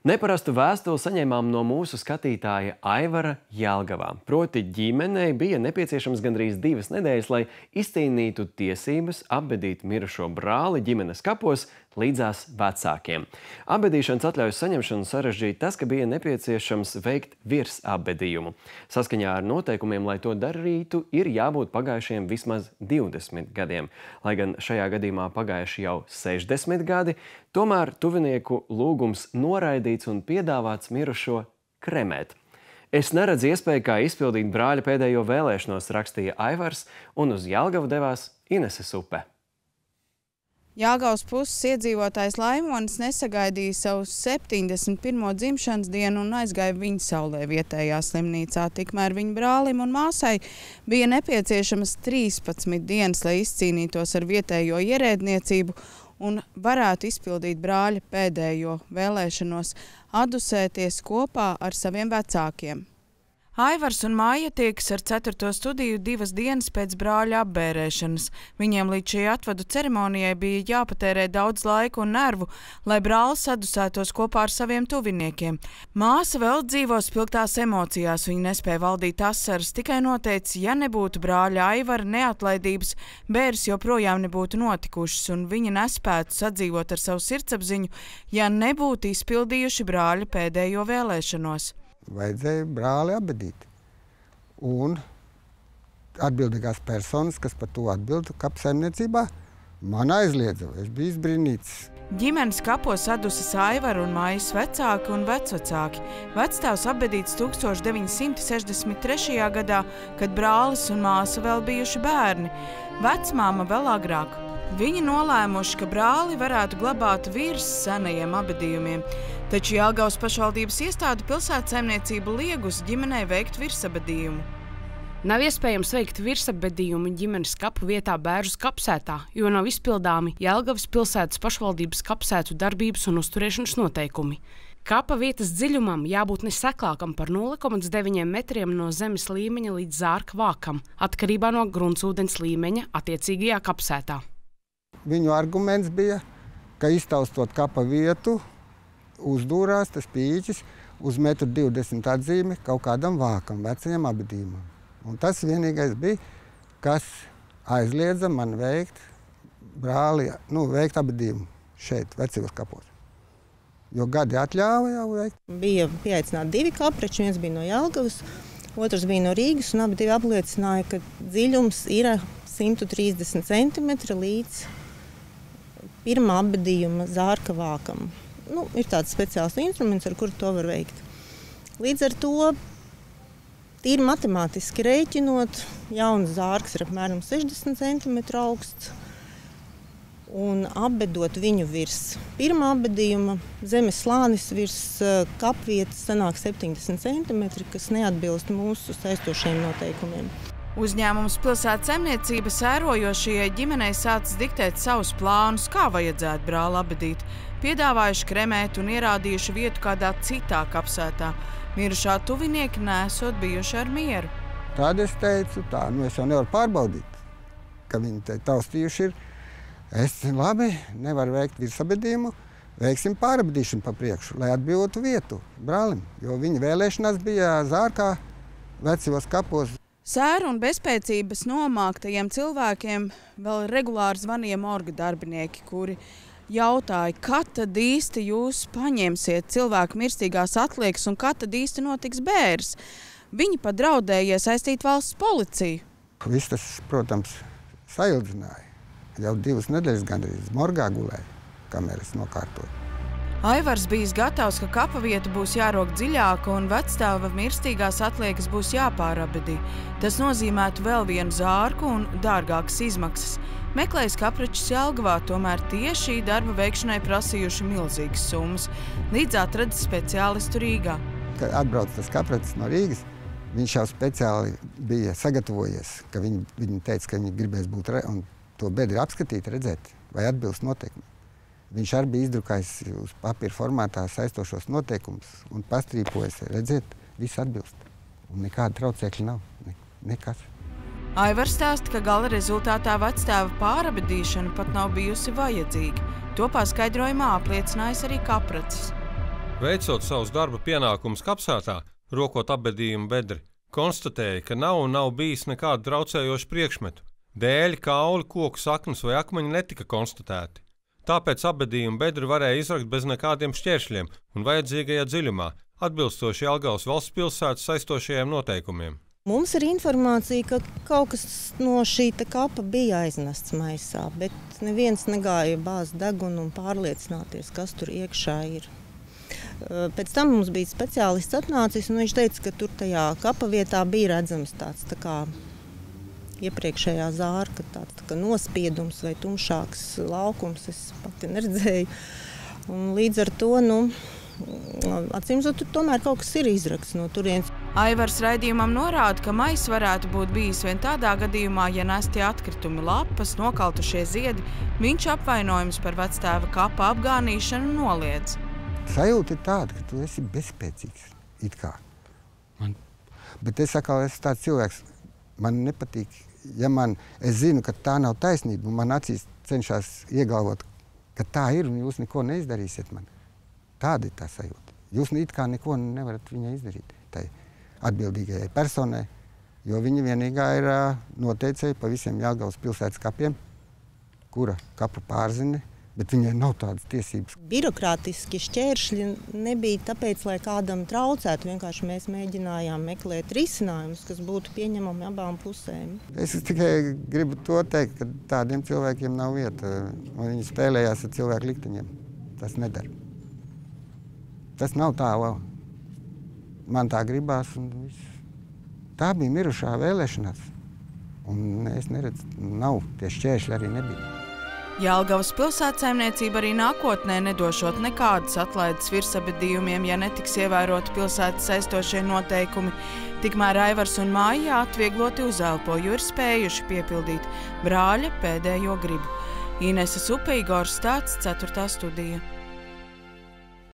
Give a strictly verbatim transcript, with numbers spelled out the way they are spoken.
Neparastu vēstuli saņēmām no mūsu skatītāja Aivara Jelgavā. Proti ģimenei bija nepieciešams gandrīz divas nedēļas, lai izcīnītu tiesības apbedīt mirušo brāli ģimenes kapos līdzās vecākiem. Apbedīšanas atļaujas saņemšanu sarežģīja tas, ka bija nepieciešams veikt virsapbedījumu. Saskaņā ar noteikumiem, lai to darītu, ir jābūt pagājušiem vismaz divdesmit gadiem. Lai gan šajā gadījumā pagājuši jau sešdesmit gadi, tomēr tuvinieku lūgums noraidīts un piedāvāts mirušo kremēt. Es neredzu iespēju, kā izpildīt brāļa pēdējo vēlēšanos, rakstīja Aivars, un uz Jelgavu devās Ineses Upe. Jelgavas puses iedzīvotājs Laimonis nesagaidīja savu septiņdesmit pirmo dzimšanas dienu un aizgāja viņa saulē vietējā slimnīcā. Tikmēr viņa brālim un māsai bija nepieciešamas trīspadsmit dienas, lai izcīnītos ar vietējo ierēdniecību un varētu izpildīt brāļa pēdējo vēlēšanos, adusēties kopā ar saviem vecākiem. Aivars un Māja tiekas ar ceturto studiju divas dienas pēc brāļa apbērēšanas. Viņiem līdz šī atvadu ceremonijai bija jāpatērē daudz laika un nervu, lai brālis adusētos kopā ar saviem tuviniekiem. Māsa vēl dzīvo spilgtās emocijās, viņa nespēja valdīt asaras, tikai noteica, ja nebūtu brāļa Aivara neatlaidības, bēres joprojām nebūtu notikušas, un viņa nespētu sadzīvot ar savu sirdsapziņu, ja nebūtu izpildījuši brāļa pēdējo vēlēšanos. Vajadzēja brāli apbedīt. Un atbildīgās personas, kas par to atbilda kapsaimniecībā, man aizliedza. Es biju izbrīnīts. Ģimenes kapos adusas Aivara un Mājas vecāki un vecvecāki. Vectēvs apbedīts tūkstoš deviņi simti sešdesmit trešajā gadā, kad brālis un māsa vēl bijuši bērni. Vecmāma vēl agrāk. Viņi nolēmuši, ka brāli varētu glabāt virs senajiem abedījumiem, taču Jelgavas pašvaldības iestāde pilsētsaimniecību liegus ģimenei veikt virsabedījumu. Nav iespējams veikt virsabedījumu ģimenes kapu vietā Bērzus kapsētā, jo nav izpildāmi Jelgavas pilsētas pašvaldības kapsētu darbības un uzturēšanas noteikumi. Kapa vietas dziļumam jābūt neseklākam par nulle komats deviņi metriem no zemes līmeņa līdz zārka vākam, atkarībā no gruntsūdens līmeņa attiecīgajā kapsētā. Viņu arguments bija, ka iztaustot kapa vietu, uzdūrās tas pīķis uz metru divdesmit atzīmi kaut kādam vākam, vecajam abedījumam. Un tas vienīgais bija, kas aizliedza man veikt brāli, nu, veikt abedījumu šeit, vecajos kapos. Jo gadi atļāva jau veikt. Bija pieaicināti divi kapreči, viens bija no Jelgavas, otrs bija no Rīgas, un abi divi apliecināja, ka dziļums ir simt trīsdesmit centimetri līdz pirmā abedījuma zārka vākam. Nu, ir tāds speciāls instruments, ar kuru to var veikt. Līdz ar to, tīri matemātiski rēķinot, jauns zārks ir apmēram sešdesmit centimetru augsts, un apbedot viņu virs pirmā abedījuma, zemes slānis virs kapvietas sanāk septiņdesmit centimetri, kas neatbilst mūsu saistošajiem noteikumiem. Uzņēmums pilsētas saimniecība sērojošajai ģimenei sācis diktēt savus plānus, kā vajadzētu brāli apbedīt. Piedāvājuši kremēt un ierādījuši vietu kādā citā kapsētā. Mirušā tuvinieki nesot bijuši ar mieru. Tad es teicu, tā, nu es jau nevaru pārbaudīt, ka viņi te taustījuši ir. Es, labi, nevaru veikt virsabedījumu, veiksim pārabedīšanu pa priekšu, lai atbildotu vietu brālim, jo viņa vēlēšanās bija zārkā vecajos kapos. Sēru un bezspēcības nomāktajiem cilvēkiem vēl regulāri zvanīja morga darbinieki, kuri jautāja, kad tad īsti jūs paņemsiet cilvēku mirstīgās atliekas un kad tad īsti notiks bēres. Viņi pat draudēja iesaistīt valsts policiju. Viss tas, protams, saildzināja. Jau divas nedēļas gandrīz morgā gulēja, kamēr es nokārtoju. Aivars bijis gatavs, ka kapa vieta būs jārok dziļāka un vectēva mirstīgās atliekas būs jāpārabedī. Tas nozīmētu vēl vienu zārku un dārgākas izmaksas. Meklējis kaprečus Jelgavā, tomēr tie šī darba veikšanai prasījuši milzīgas summas, līdz atradis speciālistu Rīgā. Kad atbrauc tas kaprecis no Rīgas, viņš jau speciāli bija sagatavojies, ka viņi, viņi teica, ka viņi gribēs būt un to bedri apskatīt, redzēt, vai atbilst noteikumiem. Viņš arī bija izdrukājis uz papīra formātā saistošos noteikumus un pastrīpojas, redzēt, viss atbilst. Un nekāda traucēkļa nav, ne, nekas. Aivars stāsta, ka gala rezultātā vectēva pārabedīšana pat nav bijusi vajadzīga. To paskaidrojumā apliecinājis arī kapracis. Veicot savus darba pienākumus kapsētā, rokot apbedījumu bedri, konstatēja, ka nav un nav bijis nekādu traucējošu priekšmetu. Dēļi, kauli, koku saknes vai akmeņi netika konstatēti. Tāpēc apbedījumu bedri varēja izrakt bez nekādiem šķēršļiem un vajadzīgajā dziļumā, atbilstoši Jelgavas valsts pilsētas saistošajiem noteikumiem. Mums ir informācija, ka kaut kas no šī kapa bija aiznests maisā, bet neviens negāja bāzt degunu un pārliecināties, kas tur iekšā ir. Pēc tam mums bija speciālists atnācis, un viņš teica, ka tur tajā kapa vietā bija redzams tāds tā kā iepriekšējā zāra, ka tāds tā kā nospiedums vai tumšāks laukums, es pati neredzēju. Un līdz ar to, nu, acīmredzot, tur tomēr kaut kas ir izrakts no turienes. Aivars raidījumam norāda, ka maiss varētu būt bijis vien tādā gadījumā, ja nestie atkritumi lapas, nokaltušie ziedi, viņš apvainojums par vectēva kapa apgānīšanu noliedz. Sajūta ir tāda, ka tu esi bezspēcīgs, it kā. Man... Bet es atkal esmu tāds cilvēks, man nepatīk, ja man, es zinu, ka tā nav taisnība, un man acīs cenšas iegalvot, ka tā ir, un jūs neko neizdarīsiet man. Tāda ir tā sajūta. Jūs it kā neko nevarat viņai izdarīt, tai atbildīgajai personai, jo viņa vienīgā ir noteicēja pa visiem Jelgavas pilsētas kapiem, kura kapu pārzina, bet viņai nav tādas tiesības. Birokrātiski šķēršļi nebija tāpēc, lai kādam traucētu. Vienkārši mēs mēģinājām meklēt risinājumus, kas būtu pieņemami abām pusēm. Es tikai gribu to teikt, ka tādiem cilvēkiem nav vieta, un viņi spēlējās ar cilvēku likteņiem. Tas nedara. Tas nav tā, vēl. Man tā gribās, un viss. Tā bija mirušā vēlēšanās, un es neredzu, nav, tie šķēršļi arī nebija. Jelgavas pilsētsaimniecība arī nākotnē nedošot nekādas atlaides virsabedījumiem, ja netiks ievēroti pilsētas saistošie noteikumi. Tikmēr Aivars un Māja atviegloti uzelpo, jo ir spējuši piepildīt brāļa pēdējo gribu. Inese Supe, Igors Stāts, ceturtā studija.